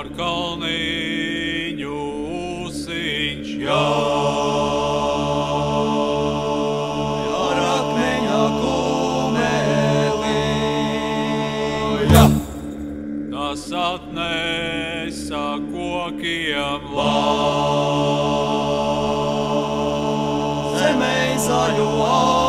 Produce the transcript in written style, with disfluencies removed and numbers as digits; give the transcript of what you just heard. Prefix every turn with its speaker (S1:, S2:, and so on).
S1: pār kalniņu usiņš
S2: Ar akmeņa kumeli.
S1: Tas atnesa kokiem labu.
S2: Zemei zaļu